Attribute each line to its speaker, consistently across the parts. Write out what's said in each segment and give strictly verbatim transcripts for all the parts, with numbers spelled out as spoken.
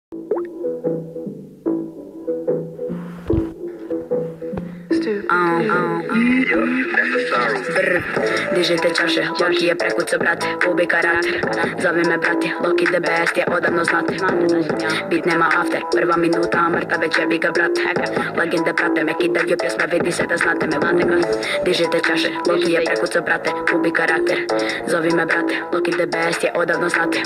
Speaker 1: Brr, dižite čaše, Loki je prekuco brate, ubi karakter. Zove me brati, Loki the best je odavno znate. Bit nema after, prva minuta, a mrta već jebi ga brate. Legende prate me, kidaju pjesme, vidi se da znate me. Dižite čaše, Loki je prekuco brate, ubi karakter. Zove me brate, Loki the best je odavno znate.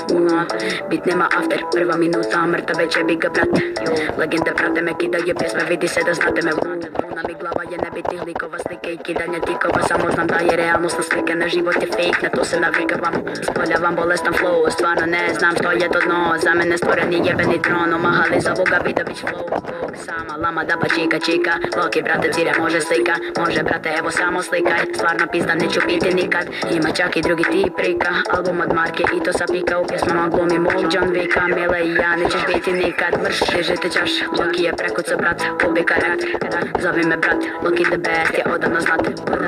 Speaker 1: Bit nema after, prva minuta, a mrta već jebi ga brate. Legende prate me, kidaju pjesme, vidi se da znate me. Puna mi glava je nebitih likova, slike i kidanje tikova. Samo znam da je realnost na slike, ne život je fake, na to se navikavam. Ispoljavam bolestan flow, stvarno ne znam što je to dno. Za mene stvoreni jebeni tron, omahali za Boga vida bić flow. Bog sama lama da pa čika čika, Loki brate cire može slika. Može brate evo samo slikaj, stvarno pizda neću piti nikad. Ima čak i drugi tip prika, album od marke i to sa pika. U pjesmama glumi mog John Vicka, Mile i ja nećeš biti nikad. Mrš, dižite čaš, Loki je prekuco brate, ubi karakter. Zove me brate, Loki the best je odavno znate.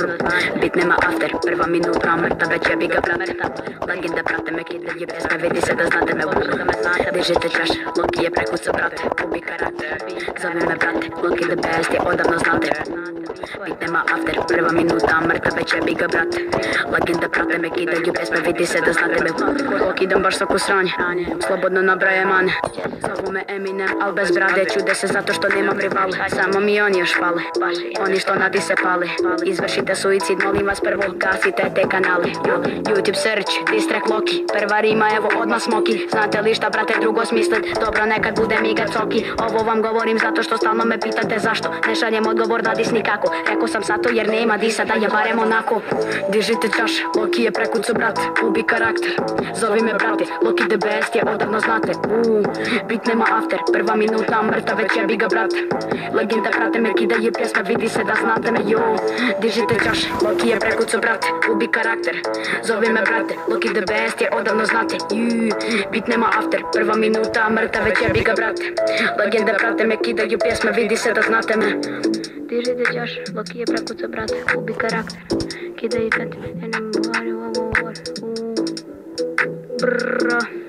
Speaker 1: Bit nema after, prva minuta, a mrta već jebi ga brate. Legende prate me, kidaju pjesme, vidi se da znate me. Dižite čaš, Loki je prekuco brate, ubi karakter. Zove me brate, Loki the best je odavno znate. Bit nema after, prva minuta, a mrta već jebi ga brate. Legende prate me, kidaju pjesme, vidi se da znate me. Loki idem baš svaku sranje, slobodno nabraje mane. Zovu me Eminem, al bez brade, čude se zato što nemam rival. Samo mi oni još fale, oni što nadi se pale. Izvršite suicid, molim vas prvo, gasite te kanale. YouTube search, diss track Loki, prva rima evo odmah smoki. Znate li šta brate drugo smislit, dobro nekad bude mi ga coki. Ovo vam govorim zato što stalno me pitate zašto ne šaljem odgovor na dis nikako. Rekao sam zato jer nema disa da je barem onako. Dižite čaš, Loki je prekuco brate, ubi karakter. Zovi me brate, Loki the best je odavno znate. Uuu, bit nema after, prva minuta, mrta već jebi ga brate. Legende prate me, kidaju pjesme, vidi se da znate me, jo. Dižite čaš, Loki je prekuco brate, ubi karakter. Zovi me brate, Loki the best je odavno znate. Juuu, bit nema after, prva minuta, mrta već jebi ga brate. Legende prate me, kidaju pjesme, vidi se da znate me. Dižite čaš, Loki je prekuco brate, ubi karakter. Kidaju pjesme, enem buhari, ovo, ovo, ovo. Brrrr.